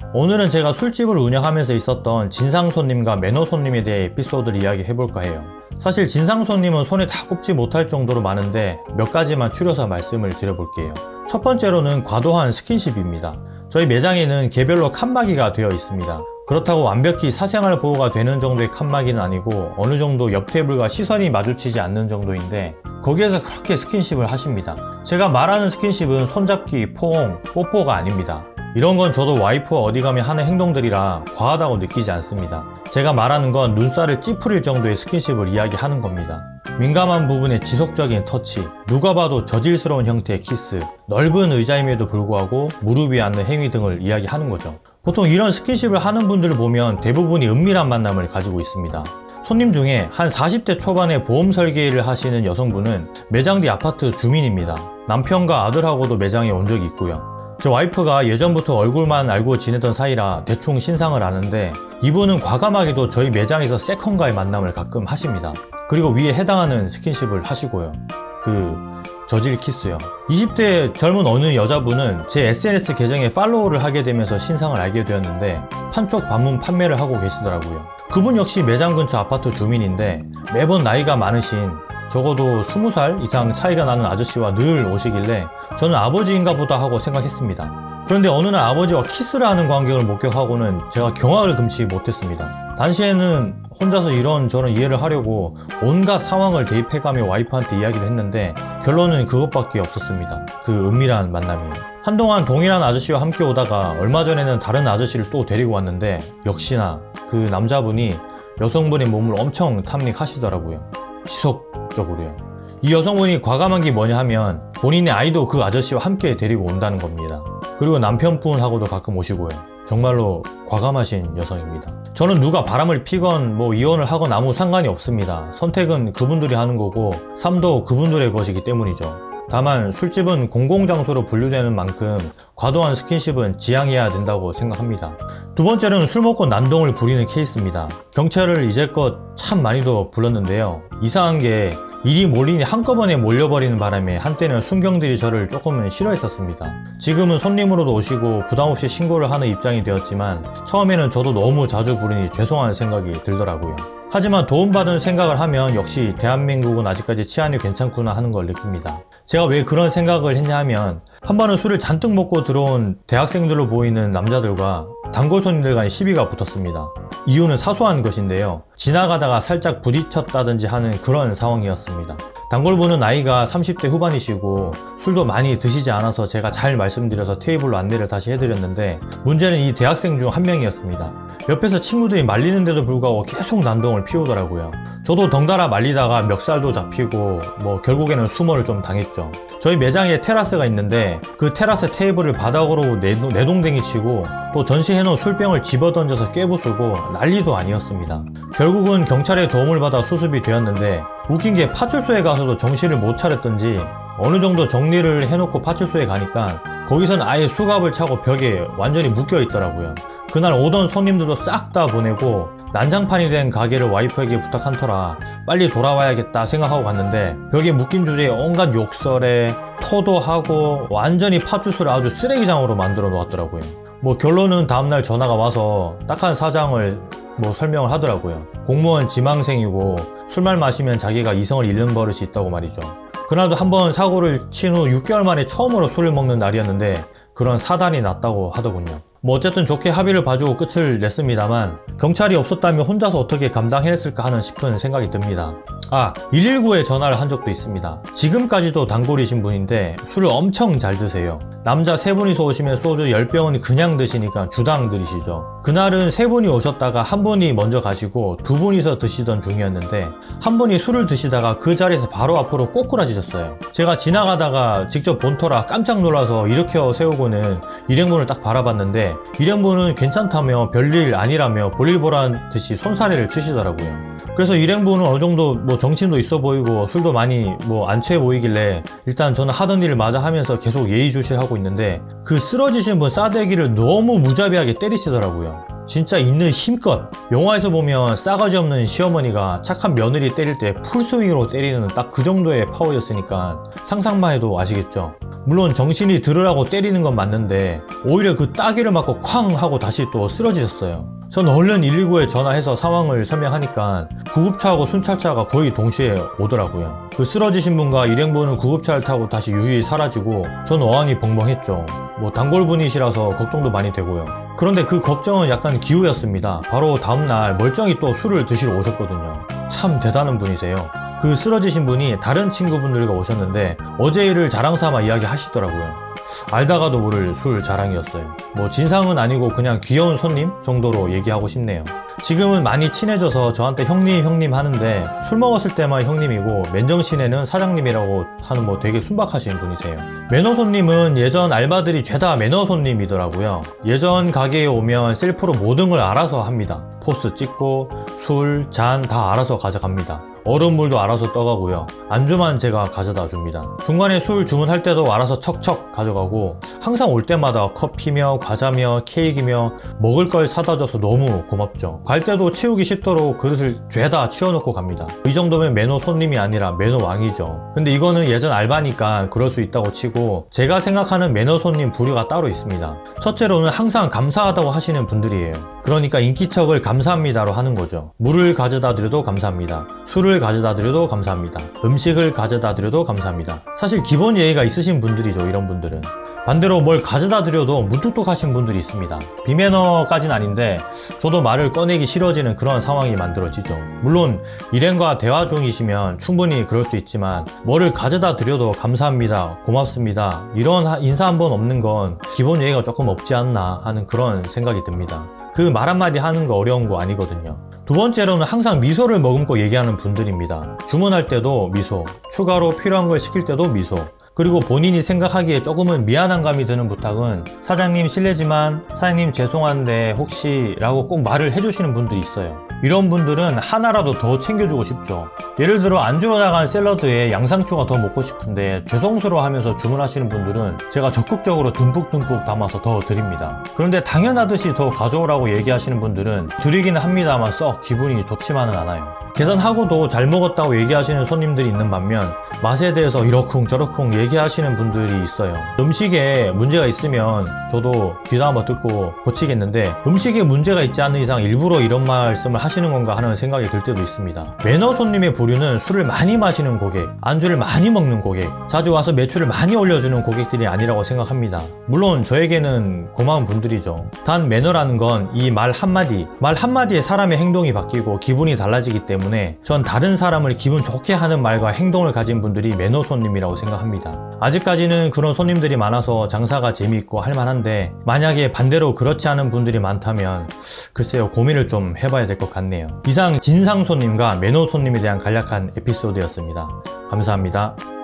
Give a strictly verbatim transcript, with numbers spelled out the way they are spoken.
오늘은 제가 술집을 운영하면서 있었던 진상 손님과 매너 손님에 대해 에피소드를 이야기해볼까 해요. 사실 진상 손님은 손에 다 꼽지 못할 정도로 많은데 몇 가지만 추려서 말씀을 드려볼게요. 첫 번째로는 과도한 스킨십입니다. 저희 매장에는 개별로 칸막이가 되어 있습니다. 그렇다고 완벽히 사생활 보호가 되는 정도의 칸막이는 아니고 어느 정도 옆 테이블과 시선이 마주치지 않는 정도인데 거기에서 그렇게 스킨십을 하십니다. 제가 말하는 스킨십은 손잡기, 포옹, 뽀뽀가 아닙니다. 이런 건 저도 와이프와 어디 가면 하는 행동들이라 과하다고 느끼지 않습니다. 제가 말하는 건 눈살을 찌푸릴 정도의 스킨십을 이야기하는 겁니다. 민감한 부분의 지속적인 터치, 누가 봐도 저질스러운 형태의 키스, 넓은 의자임에도 불구하고 무릎 위에 앉는 행위 등을 이야기하는 거죠. 보통 이런 스킨십을 하는 분들을 보면 대부분이 은밀한 만남을 가지고 있습니다. 손님 중에 한 사십 대 초반에 보험 설계를 하시는 여성분은 매장 뒤 아파트 주민입니다. 남편과 아들하고도 매장에 온 적이 있고요. 제 와이프가 예전부터 얼굴만 알고 지내던 사이라 대충 신상을 아는데 이분은 과감하게도 저희 매장에서 세컨과의 만남을 가끔 하십니다. 그리고 위에 해당하는 스킨십을 하시고요. 그 저질 키스요. 이십 대 젊은 어느 여자분은 제 에스엔에스 계정에 팔로우를 하게 되면서 신상을 알게 되었는데 판촉 반문 판매를 하고 계시더라고요. 그분 역시 매장 근처 아파트 주민인데 매번 나이가 많으신 적어도 스무 살 이상 차이가 나는 아저씨와 늘 오시길래 저는 아버지인가 보다 하고 생각했습니다. 그런데 어느 날 아버지와 키스를 하는 광경을 목격하고는 제가 경악을 금치 못했습니다. 당시에는 혼자서 이런저런 이해를 하려고 온갖 상황을 대입해가며 와이프한테 이야기를 했는데 결론은 그것밖에 없었습니다. 그 은밀한 만남이에요. 한동안 동일한 아저씨와 함께 오다가 얼마 전에는 다른 아저씨를 또 데리고 왔는데 역시나 그 남자분이 여성분의 몸을 엄청 탐닉하시더라고요. 지속적으로요. 이 여성분이 과감한 게 뭐냐 하면 본인의 아이도 그 아저씨와 함께 데리고 온다는 겁니다. 그리고 남편분하고도 가끔 오시고요. 정말로 과감하신 여성입니다. 저는 누가 바람을 피건 뭐 이혼을 하건 아무 상관이 없습니다. 선택은 그분들이 하는 거고 삶도 그분들의 것이기 때문이죠. 다만 술집은 공공장소로 분류되는 만큼 과도한 스킨십은 지양해야 된다고 생각합니다. 두 번째로는 술 먹고 난동을 부리는 케이스입니다. 경찰을 이제껏 참 많이도 불렀는데요. 이상한 게 일이 몰리니 한꺼번에 몰려버리는 바람에 한때는 순경들이 저를 조금은 싫어했었습니다. 지금은 손님으로도 오시고 부담없이 신고를 하는 입장이 되었지만 처음에는 저도 너무 자주 부르니 죄송한 생각이 들더라고요. 하지만 도움받은 생각을 하면 역시 대한민국은 아직까지 치안이 괜찮구나 하는 걸 느낍니다. 제가 왜 그런 생각을 했냐 하면 한 번은 술을 잔뜩 먹고 들어온 대학생들로 보이는 남자들과 단골 손님들 간의 시비가 붙었습니다. 이유는 사소한 것인데요. 지나가다가 살짝 부딪혔다든지 하는 그런 상황이었습니다. 단골분은 나이가 삼십 대 후반이시고 술도 많이 드시지 않아서 제가 잘 말씀드려서 테이블로 안내를 다시 해드렸는데 문제는 이 대학생 중 한 명이었습니다. 옆에서 친구들이 말리는데도 불구하고 계속 난동을 피우더라고요. 저도 덩달아 말리다가 멱살도 잡히고 뭐 결국에는 수모를 좀 당했죠. 저희 매장에 테라스가 있는데 그 테라스 테이블을 바닥으로 내동, 내동댕이 치고 또 전시해놓은 술병을 집어던져서 깨부수고 난리도 아니었습니다. 결국은 경찰의 도움을 받아 수습이 되었는데 웃긴 게 파출소에 가서도 정신을 못 차렸던지 어느 정도 정리를 해놓고 파출소에 가니까 거기선 아예 수갑을 차고 벽에 완전히 묶여 있더라고요. 그날 오던 손님들도 싹 다 보내고 난장판이 된 가게를 와이프에게 부탁한 터라 빨리 돌아와야겠다 생각하고 갔는데 벽에 묶인 주제에 온갖 욕설에 토도 하고 완전히 파출소를 아주 쓰레기장으로 만들어 놓았더라고요. 뭐 결론은 다음날 전화가 와서 딱한 사장을 뭐 설명을 하더라고요. 공무원 지망생이고 술만 마시면 자기가 이성을 잃는 버릇이 있다고 말이죠. 그날도 한번 사고를 친 후 육 개월 만에 처음으로 술을 먹는 날이었는데 그런 사단이 났다고 하더군요. 뭐 어쨌든 좋게 합의를 봐주고 끝을 냈습니다만 경찰이 없었다면 혼자서 어떻게 감당해냈을까 하는 싶은 생각이 듭니다. 아, 일일구에 전화를 한 적도 있습니다. 지금까지도 단골이신 분인데 술을 엄청 잘 드세요. 남자 세 분이서 오시면 소주 열 병은 그냥 드시니까 주당 들이시죠. 그날은 세 분이 오셨다가 한 분이 먼저 가시고 두 분이서 드시던 중이었는데 한 분이 술을 드시다가 그 자리에서 바로 앞으로 꼬꾸라지셨어요. 제가 지나가다가 직접 본 터라 깜짝 놀라서 일으켜 세우고는 일행분을 딱 바라봤는데 일행분은 괜찮다며 별일 아니라며 볼일 보란 듯이 손사래를 치시더라고요. 그래서 일행분은 어느 정도 뭐 정신도 있어 보이고 술도 많이 뭐 안 취해 보이길래 일단 저는 하던 일을 마저 하면서 계속 예의주시하고 있는데 그 쓰러지신 분 싸대기를 너무 무자비하게 때리시더라고요. 진짜 있는 힘껏. 영화에서 보면 싸가지 없는 시어머니가 착한 며느리 때릴 때 풀스윙으로 때리는 딱 그 정도의 파워였으니까 상상만 해도 아시겠죠. 물론 정신이 들으라고 때리는 건 맞는데 오히려 그 따귀를 맞고 쾅 하고 다시 또 쓰러지셨어요. 전 얼른 일일구에 전화해서 상황을 설명하니까 구급차하고 순찰차가 거의 동시에 오더라고요. 그 쓰러지신 분과 일행분은 구급차를 타고 다시 유유히 사라지고 전 어안이 벙벙했죠. 뭐 단골분이시라서 걱정도 많이 되고요. 그런데 그 걱정은 약간 기우였습니다. 바로 다음날 멀쩡히 또 술을 드시러 오셨거든요. 참 대단한 분이세요. 그 쓰러지신 분이 다른 친구분들과 오셨는데 어제 일을 자랑삼아 이야기하시더라고요. 알다가도 모를 술 자랑이었어요. 뭐 진상은 아니고 그냥 귀여운 손님 정도로 얘기하고 싶네요. 지금은 많이 친해져서 저한테 형님 형님 하는데 술 먹었을 때만 형님이고 맨정신에는 사장님이라고 하는 뭐 되게 순박하신 분이세요. 매너 손님은 예전 알바들이 죄다 매너 손님이더라고요. 예전 가게에 오면 셀프로 모든 걸 알아서 합니다. 포스 찍고 술, 잔 다 알아서 가져갑니다. 얼음물도 알아서 떠가고요. 안주만 제가 가져다 줍니다. 중간에 술 주문할 때도 알아서 척척 가져가고 항상 올 때마다 커피며 과자며 케이크며 먹을 걸 사다 줘서 너무 고맙죠. 갈 때도 치우기 쉽도록 그릇을 죄다 치워놓고 갑니다. 이 정도면 매너 손님이 아니라 매너 왕이죠. 근데 이거는 예전 알바니까 그럴 수 있다고 치고 제가 생각하는 매너 손님 부류가 따로 있습니다. 첫째로는 항상 감사하다고 하시는 분들이에요. 그러니까 인기척을 감사합니다로 하는 거죠. 물을 가져다 드려도 감사합니다. 술을 가져다 드려도 감사합니다. 음식을 가져다 드려도 감사합니다. 사실 기본 예의가 있으신 분들이죠, 이런 분들은. 반대로 뭘 가져다 드려도 무뚝뚝하신 분들이 있습니다. 비매너까진 아닌데 저도 말을 꺼내기 싫어지는 그런 상황이 만들어지죠. 물론 일행과 대화 중이시면 충분히 그럴 수 있지만 뭐를 가져다 드려도 감사합니다, 고맙습니다 이런 인사 한 번 없는 건 기본 예의가 조금 없지 않나 하는 그런 생각이 듭니다. 그 말 한마디 하는 거 어려운 거 아니거든요. 두 번째로는 항상 미소를 머금고 얘기하는 분들입니다. 주문할 때도 미소, 추가로 필요한 걸 시킬 때도 미소, 그리고 본인이 생각하기에 조금은 미안한 감이 드는 부탁은 사장님 실례지만 사장님 죄송한데 혹시 라고 꼭 말을 해주시는 분들이 있어요. 이런 분들은 하나라도 더 챙겨주고 싶죠. 예를 들어 안주로 나간 샐러드에 양상추가 더 먹고 싶은데 죄송스러워 하면서 주문하시는 분들은 제가 적극적으로 듬뿍듬뿍 담아서 더 드립니다. 그런데 당연하듯이 더 가져오라고 얘기하시는 분들은 드리기는 합니다만 썩 기분이 좋지만은 않아요. 계산하고도 잘 먹었다고 얘기하시는 손님들이 있는 반면 맛에 대해서 이러쿵저러쿵 얘기하시는 분들이 있어요. 음식에 문제가 있으면 저도 귀담아 한번 듣고 고치겠는데 음식에 문제가 있지 않는 이상 일부러 이런 말씀을 하시는 건가 하는 생각이 들 때도 있습니다. 매너 손님의 부류는 술을 많이 마시는 고객, 안주를 많이 먹는 고객, 자주 와서 매출을 많이 올려주는 고객들이 아니라고 생각합니다. 물론 저에게는 고마운 분들이죠. 단 매너라는 건 이 말 한마디, 말 한마디에 사람의 행동이 바뀌고 기분이 달라지기 때문에 전 다른 사람을 기분 좋게 하는 말과 행동을 가진 분들이 매너 손님이라고 생각합니다. 아직까지는 그런 손님들이 많아서 장사가 재미있고 할만한데 만약에 반대로 그렇지 않은 분들이 많다면 글쎄요, 고민을 좀 해봐야 될 것 같네요. 이상 진상 손님과 매너 손님에 대한 간략한 에피소드였습니다. 감사합니다.